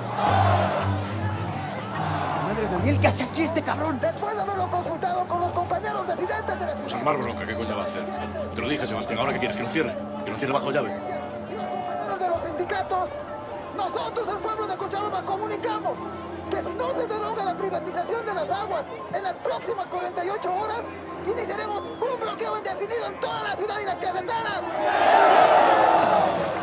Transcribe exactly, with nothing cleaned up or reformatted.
Madre de Daniel, ¿qué hace aquí este cabrón? Después de haberlo consultado con los compañeros residentes de la ciudad. Pues armar bronca, ¿qué coño va a hacer? Te lo dije, Sebastián, ¿ahora qué quieres? ¿Que lo cierre? ¿Que lo cierre bajo llave? Y los compañeros de los sindicatos, nosotros, el pueblo de Cochabamba, comunicamos que si no se deroga la privatización de las aguas en las próximas cuarenta y ocho horas, iniciaremos un bloqueo indefinido en toda la ciudad y las carreteras.